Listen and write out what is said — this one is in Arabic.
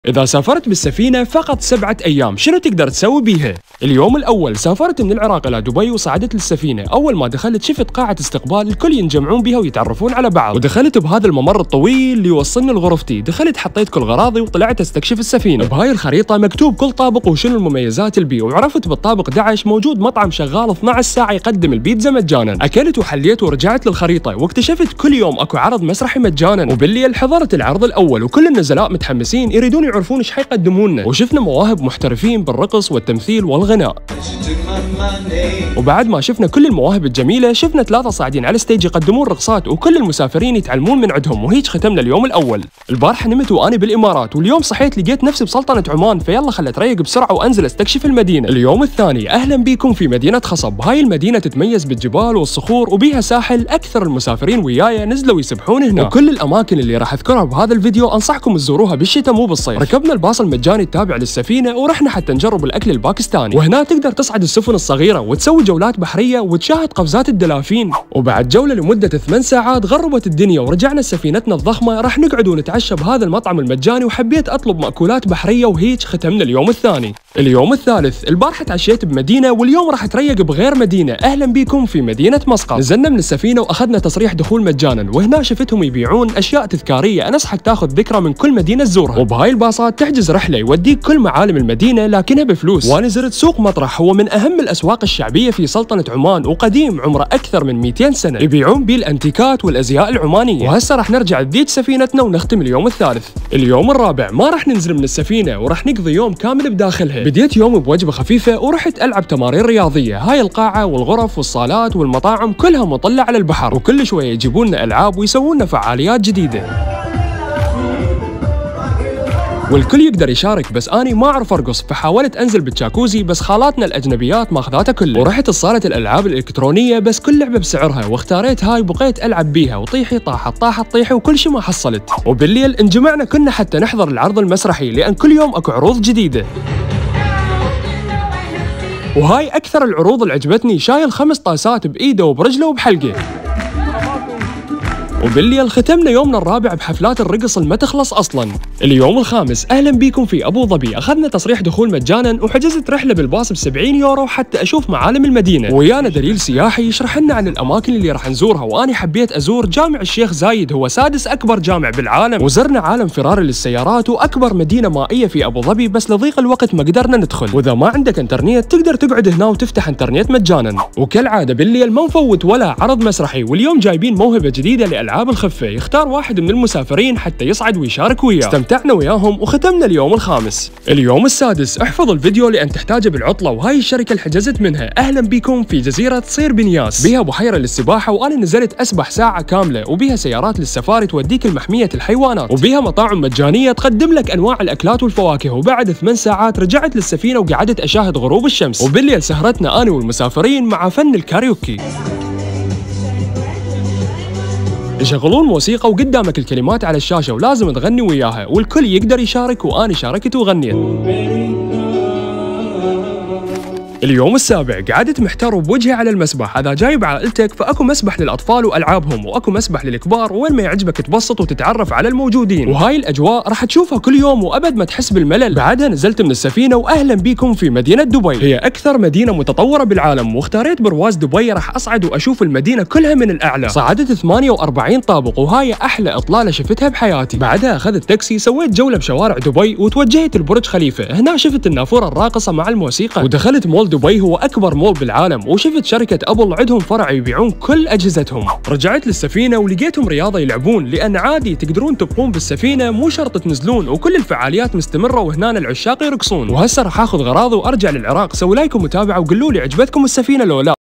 إذا سافرت بالسفينة فقط 7 أيام شنو تقدر تسوي بيها؟ اليوم الأول سافرت من العراق إلى دبي وصعدت للسفينة، أول ما دخلت شفت قاعة استقبال الكل ينجمعون بها ويتعرفون على بعض، ودخلت بهذا الممر الطويل اللي يوصلني لغرفتي، دخلت حطيت كل غراضي وطلعت استكشف السفينة، بهاي الخريطة مكتوب كل طابق وشنو المميزات البي، وعرفت بالطابق 11 موجود مطعم شغال 12 ساعة يقدم البيتزا مجانا، أكلت وحليت ورجعت للخريطة واكتشفت كل يوم اكو عرض مسرحي مجانا، وبالليل حضرت العرض الأول وكل النزلاء متحمسين يريدون يعرفون ايش حيقدمون لنا، وشفنا مواهب محترفين بالرقص والتمثيل والغناء. وبعد ما شفنا كل المواهب الجميله شفنا 3 صاعدين على الستيج يقدمون رقصات وكل المسافرين يتعلمون من عندهم، وهيك ختمنا اليوم الاول. البارحه نمت واني بالامارات، واليوم صحيت لقيت نفسي بسلطنه عمان، فيلا خلت اريق بسرعه وانزل استكشف المدينه. اليوم الثاني اهلا بكم في مدينه خصب، هاي المدينه تتميز بالجبال والصخور وبيها ساحل، اكثر المسافرين وياي نزلوا يسبحون هنا، وكل الاماكن اللي راح اذكرها بهذا الفيديو انصحكم تزوروها بالشتاء مو بالصيف. ركبنا الباص المجاني التابع للسفينه ورحنا حتى نجرب الاكل الباكستاني، وهنا تقدر تصعد السفن الصغيره وتسوي جولات بحريه وتشاهد قفزات الدلافين، وبعد جوله لمده 8 ساعات غربت الدنيا ورجعنا سفينتنا الضخمه، راح نقعد ونتعشى بهذا المطعم المجاني، وحبيت اطلب مأكولات بحريه، وهيك ختمنا اليوم الثاني. اليوم الثالث البارحه تعشيت بمدينه واليوم راح اتريق بغير مدينه، اهلا بكم في مدينه مسقط. نزلنا من السفينه واخذنا تصريح دخول مجانا، وهنا شفتهم يبيعون اشياء تذكاريه انصحك تاخذ ذكرى من كل مدينه تزورها، وبهاي الباصات تحجز رحله يوديك كل معالم المدينه لكنها بفلوس. وانا زرت سوق مطرح، هو من اهم الاسواق الشعبيه في سلطنه عمان وقديم عمره اكثر من 200 سنه، يبيعون بيه الانتيكات والازياء العمانيه. وهسه راح نرجع لذيك سفينتنا ونختم اليوم الثالث. اليوم الرابع ما راح ننزل من السفينه وراح نقضي يوم كامل بداخلها. بديت يومي بوجبه خفيفه ورحت العب تمارين رياضيه، هاي القاعه والغرف والصالات والمطاعم كلها مطلة على البحر، وكل شويه يجيبون لنا العاب ويسوون لنا فعاليات جديده، والكل يقدر يشارك، بس اني ما اعرف ارقص فحاولت انزل بالجاكوزي، بس خالاتنا الاجنبيات ماخذاته كله، ورحت لصاله الالعاب الالكترونيه بس كل لعبه بسعرها، واختاريت هاي وبقيت العب بيها، وطيحي طاحت طيحي وكل شيء ما حصلت. وبالليل انجمعنا كنا حتى نحضر العرض المسرحي، لان كل يوم اكو عروض جديده، وهاي اكثر العروض اللي عجبتني، شايل 5 طاسات بايده وبرجله وبحلقه. وبالليل ختمنا يومنا الرابع بحفلات الرقص اللي ما تخلص اصلا. اليوم الخامس اهلا بكم في ابو ظبي، اخذنا تصريح دخول مجانا وحجزت رحله بالباص ب70 يورو حتى اشوف معالم المدينه، ويانا دليل سياحي يشرح لنا عن الاماكن اللي راح نزورها، واني حبيت ازور جامع الشيخ زايد، هو 6 اكبر جامع بالعالم، وزرنا عالم فراري للسيارات واكبر مدينه مائيه في ابو ظبي، بس لضيق الوقت ما قدرنا ندخل، واذا ما عندك انترنت تقدر تقعد هنا وتفتح انترنت مجانا. وكالعاده بالليل ما نفوت ولا عرض مسرحي، واليوم جايبين موهبه جديده لالعاب الخفه، يختار واحد من المسافرين حتى يصعد ويشارك وياه، استمتعنا وياهم وختمنا اليوم الخامس. اليوم السادس احفظ الفيديو لان تحتاجه بالعطله، وهاي الشركه اللي حجزت منها، اهلا بكم في جزيره صير بنياس، بيها بحيره للسباحه وانا نزلت اسبح ساعه كامله، وبيها سيارات للسفاري توديك لمحميه الحيوانات، وبيها مطاعم مجانيه تقدم لك انواع الاكلات والفواكه، وبعد 8 ساعات رجعت للسفينه وقعدت اشاهد غروب الشمس. وبالليل سهرتنا انا والمسافرين مع فن الكاريوكي، يشغلون موسيقى وقدامك الكلمات على الشاشة ولازم تغني وياها، والكل يقدر يشارك، وأنا شاركت وغنيت. اليوم السابع قعدت محتار بوجهي على المسبح، اذا جايب عائلتك فاكو مسبح للاطفال والعابهم، واكو مسبح للكبار، وين ما يعجبك تبسط وتتعرف على الموجودين، وهاي الاجواء راح تشوفها كل يوم وابد ما تحس بالملل. بعدها نزلت من السفينه واهلا بكم في مدينه دبي، هي اكثر مدينه متطوره بالعالم، واختاريت برواز دبي راح اصعد واشوف المدينه كلها من الاعلى، صعدت 48 طابق، وهاي احلى اطلاله شفتها بحياتي. بعدها اخذت تاكسي، سويت جوله بشوارع دبي وتوجهت البرج خليفه، هنا شفت النافوره الراقصه مع الموسيقى، ودخلت مول دبي هو اكبر مول بالعالم، وشفت شركه ابل عندهم فرع يبيعون كل اجهزتهم. رجعت للسفينه ولقيتهم رياضه يلعبون، لان عادي تقدرون تبقون بالسفينه مو شرط تنزلون، وكل الفعاليات مستمره، وهنا العشاق يرقصون. وهسه راح اخذ غراضي وارجع للعراق، سووا لايك ومتابعه وقولوا لي عجبتكم السفينه لو لا.